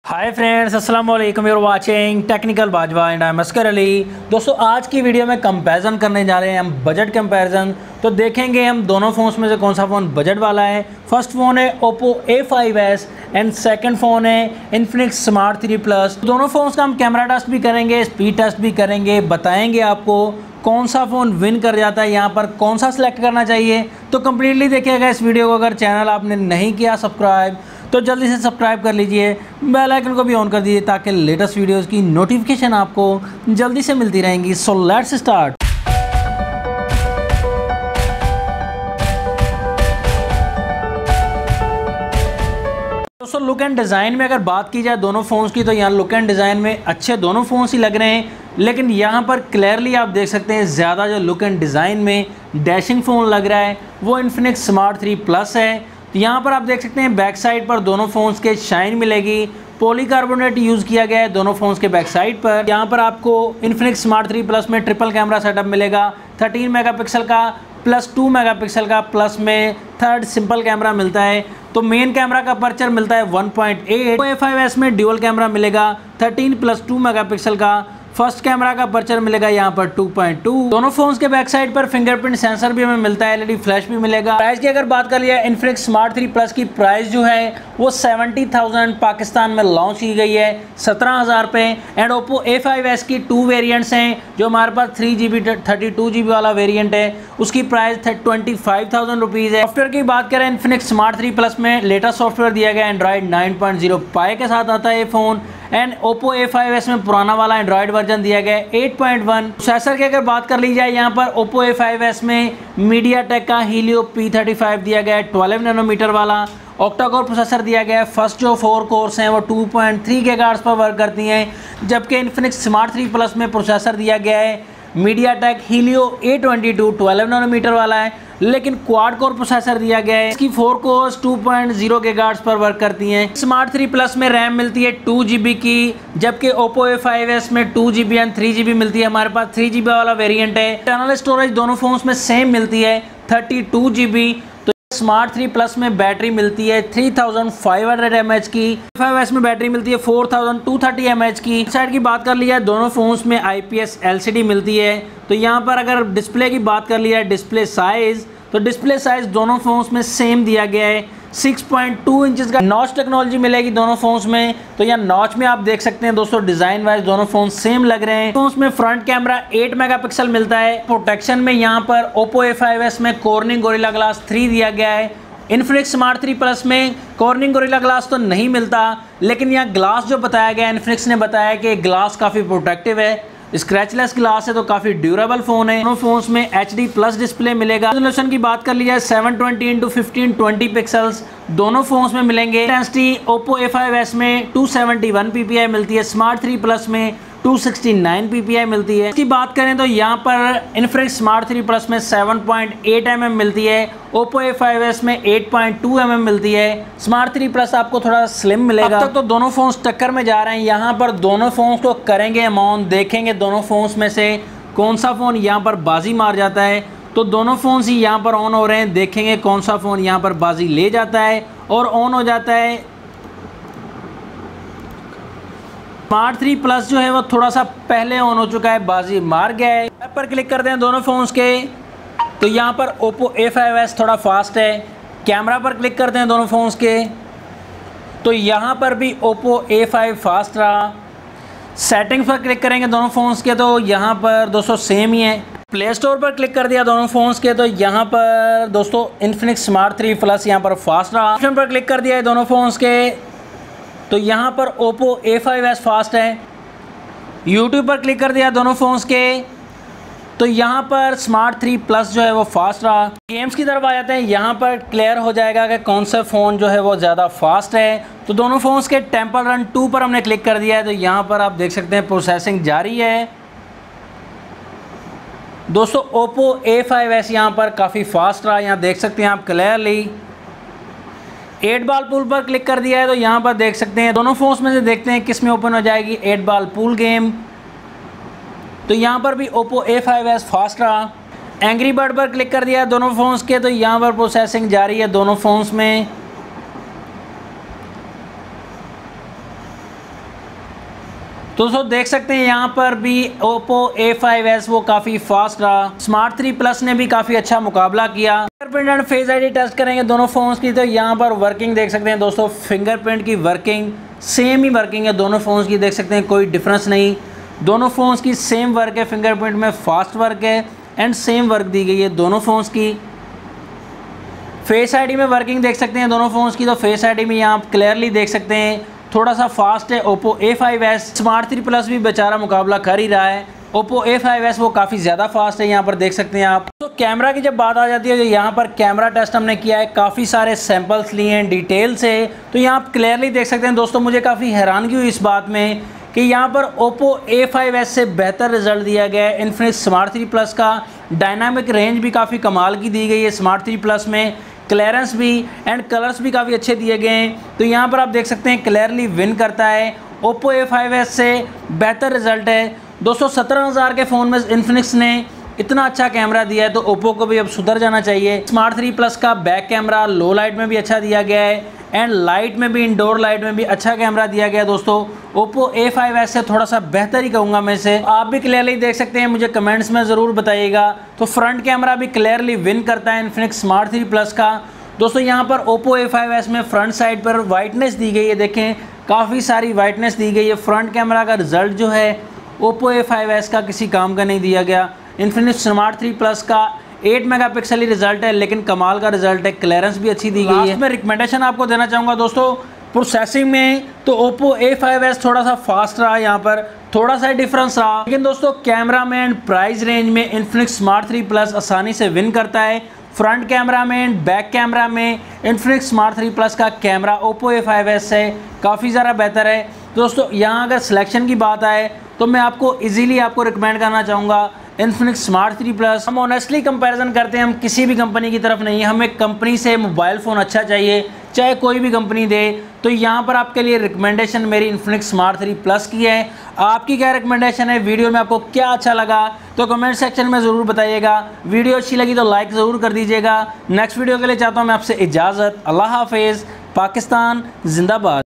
हाय friends, अस्सलाम वालेकुम। You're watching technical Bajwa and I am Askar Ali. दोस्तों, आज की वीडियो में कंपैरिजन करने जा रहे हैं हम, बजट कंपैरिजन। तो देखेंगे हम दोनों फ़ोन्स में से कौन सा फ़ोन बजट वाला है। फर्स्ट फ़ोन है Oppo A5s and second phone है Infinix Smart 3 Plus। दोनों फ़ोन्स का हम कैमरा टेस्ट भी करेंगे, स्पीड टेस्ट भी करेंगे, बताएंगे आपको कौन सा फ़ोन विन कर जाता है, यहाँ पर कौन सा सिलेक्ट करना चाहिए। तो कम्प्लीटली देखिएगा इस वीडियो को। अगर चैनल आपने नहीं किया सब्सक्राइब तो जल्दी से सब्सक्राइब कर लीजिए, बेल आइकन को भी ऑन कर दीजिए ताकि लेटेस्ट वीडियोस की नोटिफिकेशन आपको जल्दी से मिलती रहेंगी। So let's start. दोस्तों, लुक एंड डिज़ाइन में अगर बात की जाए दोनों फ़ोन्स की, तो यहाँ लुक एंड डिज़ाइन में अच्छे दोनों फ़ोन्स ही लग रहे हैं, लेकिन यहाँ पर क्लियरली आप देख सकते हैं ज़्यादा जो लुक एंड डिज़ाइन में डैशिंग फ़ोन लग रहा है वो Infinix Smart 3 Plus है। तो यहाँ पर आप देख सकते हैं बैक साइड पर दोनों फ़ोन्स के शाइन मिलेगी, पॉलीकार्बोनेट यूज़ किया गया है दोनों फ़ोन्स के बैक साइड पर। यहाँ पर आपको Infinix Smart 3 Plus में ट्रिपल कैमरा सेटअप मिलेगा, 13 मेगापिक्सल का प्लस 2 मेगापिक्सल का, प्लस में थर्ड सिंपल कैमरा मिलता है। तो मेन कैमरा का अपर्चर मिलता है 1.8। A5s में ड्यूल कैमरा मिलेगा 13 प्लस 2 मेगापिक्सल का। फर्स्ट कैमरा का अपर्चर मिलेगा यहाँ पर 2.2। दोनों फोन्स के बैक साइड पर फिंगरप्रिंट सेंसर भी हमें मिलता है, एलईडी फ्लैश भी मिलेगा। प्राइस की अगर बात कर लिया, Infinix Smart 3 Plus की प्राइस जो है वो 70,000 पाकिस्तान में लॉन्च की गई है, 17,000 पे। एंड Oppo A5s की 2 वेरिएंट्स हैं, जो हमारे पास 3GB 32GB वाला वेरिएंट है, उसकी प्राइस 25,000 रुपीज़ है। सॉफ्टवेयर की बात करें Infinix Smart 3 Plus में लेटेस्ट सॉफ्टवेयर दिया गया Android 9.0 Pie के साथ आता है ये फ़ोन। एंड Oppo A5s में पुराना वाला एंड्रॉयड वर्जन दिया गया है 8.1। प्रोसेसर की अगर बात कर ली जाए, यहाँ पर Oppo A5s में MediaTek का Helio P35 दिया गया है 12 नैनोमीटर वाला। ऑक्टा कोर प्रोसेसर दिया गया है। फर्स्ट जो 4 कोर्स हैं वो 2.3 गीगाहर्ट्ज़ पर वर्क करती हैं, जबकि Infinix Smart 3 Plus में प्रोसेसर दिया गया है MediaTek Helio A22 12 नैनोमीटर वाला है, लेकिन क्वाड कोर प्रोसेसर दिया गया है। इसकी 4 कोर्स 2.0 गीगाहर्ट्ज़ पर वर्क करती हैं। Smart 3 Plus में रैम मिलती है 2GB की, जबकि Oppo A5s में 2GB एंड 3GB मिलती है। हमारे पास 3GB वाला वेरिएंट है। इंटरनल स्टोरेज दोनों फोन्स में सेम मिलती है 32GB। तो Smart 3 Plus में बैटरी मिलती है 3500 mAh की, A5s में बैटरी मिलती है 4230 mAh की। साइड की बात कर लिया, दोनों फोन्स में IPS LCD मिलती है। तो यहाँ पर अगर डिस्प्ले की बात कर लिया, डिस्प्ले साइज़, तो डिस्प्ले साइज़ दोनों फोन्स में सेम दिया गया है। 6.2 इंचज़ का नॉच टेक्नोलॉजी मिलेगी दोनों फोन्स में। तो यहाँ नॉच में आप देख सकते हैं दोस्तों, डिज़ाइन वाइज दोनों फोन सेम लग रहे हैं। फोन्स में फ्रंट कैमरा 8 मेगापिक्सल मिलता है। प्रोटेक्शन में यहाँ पर Oppo A5s में Corning Gorilla Glass 3 दिया गया है। Infinix Smart 3 Plus में Corning Gorilla Glass तो नहीं मिलता, लेकिन यहाँ ग्लास जो बताया गया, Infinix ने बताया कि ग्लास काफ़ी प्रोटेक्टिव है, स्क्रैचलेस ग्लास है, तो काफ़ी ड्यूरेबल फ़ोन है। दोनों फोन्स में HD प्लस डिस्प्ले मिलेगा। रेजोल्यूशन की बात कर ली जाए 720x1520 पिक्सल्स दोनों फोन्स में मिलेंगे। इंटेंसिटी Oppo A5s में 271 ppi मिलती है, Smart 3 Plus में 269 ppi मिलती है। इसकी बात करें तो यहाँ पर Infinix Smart 3 Plus में 7.8 mm मिलती है, Oppo A5s में 8.2 mm मिलती है। Smart 3 Plus आपको थोड़ा स्लिम मिलेगा। अब तक तो दोनों फोन्स टक्कर में जा रहे हैं। यहाँ पर दोनों फोन्स को करेंगे अमाउंट, देखेंगे दोनों फोन्स में से कौन सा फ़ोन यहाँ पर बाजी मार जाता है। तो दोनों फोन्स ही यहाँ पर ऑन हो रहे हैं, देखेंगे कौन सा फ़ोन यहाँ पर बाजी ले जाता है और ऑन हो जाता है। Smart 3 Plus जो है वो थोड़ा सा पहले ऑन हो चुका है, बाजी मार गया है। ऐप पर क्लिक करते हैं दोनों फोन्स के, तो यहाँ पर Oppo A5s थोड़ा फास्ट है। कैमरा पर क्लिक करते हैं दोनों फोन्स के, तो यहाँ पर भी Oppo A5 फास्ट रहा। सेटिंग्स पर क्लिक करेंगे दोनों फोन्स के, तो यहाँ पर दोस्तों सेम ही है। प्ले स्टोर पर क्लिक कर दिया दोनों फोन्स के, तो यहाँ पर दोस्तों Infinix Smart 3 Plus यहाँ पर फास्ट रहा। ऑप्शन पर क्लिक कर दिया है दोनों फोन्स के, तो यहाँ पर Oppo A5s फास्ट है। YouTube पर क्लिक कर दिया दोनों फ़ोन्स के, तो यहाँ पर Smart 3 Plus जो है वो फास्ट रहा। गेम्स की तरफ आ जाते हैं, यहाँ पर क्लियर हो जाएगा कि कौन सा फ़ोन जो है वो ज़्यादा फास्ट है। तो दोनों फ़ोन्स के टेम्पल रन 2 पर हमने क्लिक कर दिया है, तो यहाँ पर आप देख सकते हैं प्रोसेसिंग जारी है। दोस्तों Oppo A5s यहाँ पर काफ़ी फास्ट रहा, यहाँ देख सकते हैं आप क्लियरली। 8 बॉल पूल पर क्लिक कर दिया है, तो यहाँ पर देख सकते हैं दोनों फोन्स में से देखते हैं किस में ओपन हो जाएगी 8 बॉल पूल गेम। तो यहाँ पर भी Oppo A5s फास्ट रहा। एंग्री बर्ड पर क्लिक कर दिया है दोनों फोन्स के, तो यहाँ पर प्रोसेसिंग जारी है दोनों फोन्स में। दोस्तों देख सकते हैं यहाँ पर भी Oppo A5s वो काफ़ी फास्ट रहा। स्मार्ट 3 Plus ने भी काफ़ी अच्छा मुकाबला किया। Fingerprint and face ID test करेंगे दोनों फ़ोन्स की, तो यहाँ पर वर्किंग देख सकते हैं दोस्तों, फिंगरप्रिंट की वर्किंग सेम ही वर्किंग है दोनों फ़ोन्स की, देख सकते हैं कोई डिफरेंस नहीं। दोनों फ़ोन्स की सेम वर्क है, फिंगरप्रिंट में फास्ट वर्क है एंड सेम वर्क दी गई है दोनों फ़ोन्स की। फेस आईडी में वर्किंग देख सकते हैं दोनों फ़ोन्स की, तो फेस आईडी में यहाँ आप क्लियरली देख सकते हैं थोड़ा सा फास्ट है Oppo A5s। स्मार्ट 3 Plus भी बेचारा मुकाबला कर ही रहा है, Oppo A5s वो काफ़ी ज़्यादा फास्ट है, यहाँ पर देख सकते हैं आप। तो कैमरा की जब बात आ जाती है, तो यहाँ पर कैमरा टेस्ट हमने किया है, काफ़ी सारे सैंपल्स लिए हैं डिटेल से, तो यहाँ आप क्लियरली देख सकते हैं दोस्तों। मुझे काफ़ी हैरानगी हुई इस बात में कि यहाँ पर Oppo A5s से बेहतर रिजल्ट दिया गया है इन्फिनिक्स स्मार्ट 3 Plus का। डायनामिक रेंज भी काफ़ी कमाल की दी गई है स्मार्ट 3 Plus में, क्लियरेंस भी एंड कलर्स भी काफ़ी अच्छे दिए गए हैं। तो यहाँ पर आप देख सकते हैं क्लियरली विन करता है, Oppo A5s से बेहतर रिजल्ट है दोस्तों। 17,000 के फ़ोन में इन्फिनिक्स ने इतना अच्छा कैमरा दिया है, तो Oppo को भी अब सुधर जाना चाहिए। स्मार्ट 3 Plus का बैक कैमरा लो लाइट में भी अच्छा दिया गया है एंड लाइट में भी, इंडोर लाइट में भी अच्छा कैमरा दिया गया है दोस्तों। Oppo A5s से थोड़ा सा बेहतर ही कहूँगा मैं इसे, आप भी क्लियरली देख सकते हैं, मुझे कमेंट्स में ज़रूर बताइएगा। तो फ्रंट कैमरा भी क्लियरली विन करता है इन्फिनिक्स स्मार्ट 3 Plus का दोस्तों। यहाँ पर Oppo A5s में फ्रंट साइड पर वाइटनेस दी गई है, देखें काफ़ी सारी वाइटनेस दी गई है। फ्रंट कैमरा का रिजल्ट जो है Oppo A5s का किसी काम का नहीं दिया गया। इन्फिनिक्स स्मार्ट 3 Plus का 8 मेगापिक्सल ही रिजल्ट है, लेकिन कमाल का रिजल्ट है, क्लियरेंस भी अच्छी दी गई है। मैं रिकमेंडेशन आपको देना चाहूँगा दोस्तों प्रोसेसिंग में, तो Oppo A5s थोड़ा सा फास्ट रहा, यहाँ पर थोड़ा सा डिफरेंस रहा, लेकिन दोस्तों कैमरा में एंड प्राइस रेंज में इन्फिनिक्स स्मार्ट 3 Plus आसानी से विन करता है। फ्रंट कैमरा में एंड बैक कैमरा में इन्फिनिक्स स्मार्ट 3 Plus का कैमरा Oppo A5s से काफ़ी ज़्यादा बेहतर है दोस्तों। यहाँ अगर सिलेक्शन की बात आए, तो मैं आपको इजीली आपको रिकमेंड करना चाहूँगा इन्फिनिक्स स्मार्ट 3 Plus। हम ऑनेस्टली कंपैरिजन करते हैं, हम किसी भी कंपनी की तरफ नहीं, हमें कंपनी से मोबाइल फ़ोन अच्छा चाहिए, चाहे कोई भी कंपनी दे। तो यहाँ पर आपके लिए रिकमेंडेशन मेरी इन्फिनिक्स स्मार्ट 3 Plus की है। आपकी क्या रिकमेंडेशन है, वीडियो में आपको क्या अच्छा लगा, तो कमेंट सेक्शन में ज़रूर बताइएगा। वीडियो अच्छी लगी तो लाइक ज़रूर कर दीजिएगा। नेक्स्ट वीडियो के लिए चाहता हूँ मैं आपसे इजाज़त। अल्लाह हाफिज़। पाकिस्तान जिंदाबाद।